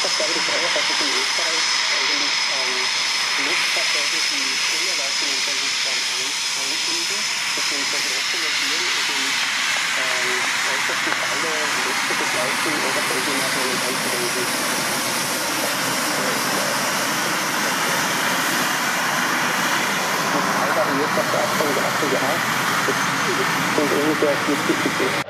glaube, das Feuerwehr in Österreich eigentlich Luftfahrzeuge, die Unterlassen in der Luftbahn anfliegen, beziehungsweise dokumentieren und in äußersten Falle Netze begleiten oder Folgemaßnahmen anzuwenden. Das variiert nach der Anfang der 80er Jahre. Das sind ungefähr 40%.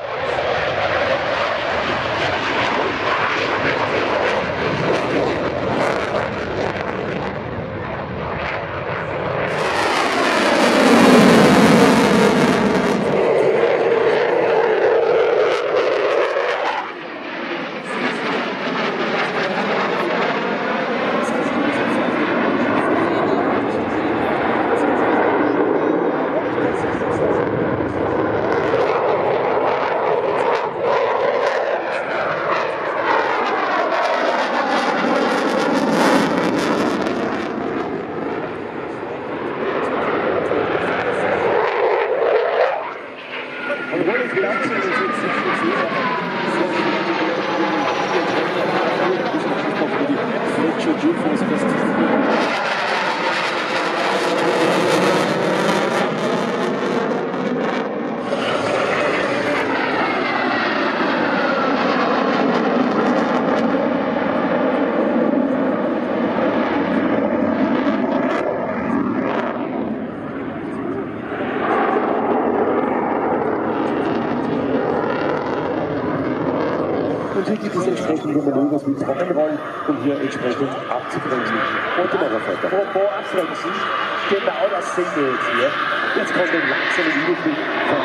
Und hier gibt es entsprechende Manövers wie Trockenrollen, um hier entsprechend abzubremsen. Und immer weiter. Apropos abbremsen, genau das sehen wir jetzt hier. Jetzt kommt ein langsamer Überflug von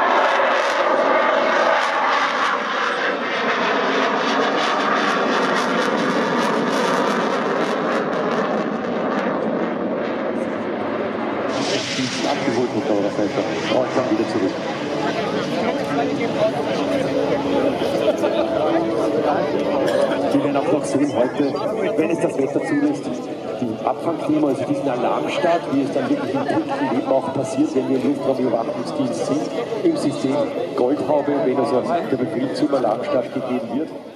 abgeholt mit der Seite. Rollt dann wieder zurück. Wir werden auch noch sehen heute, wenn es das Wetter zulässt, die Abfangklima, also diesen Alarmstart, wie es dann wirklich im täglichen Leben auch passiert, wenn wir im Luftraumüberwachungsdienst sind, im System Goldhaube, wenn also der Befehl zum Alarmstart gegeben wird.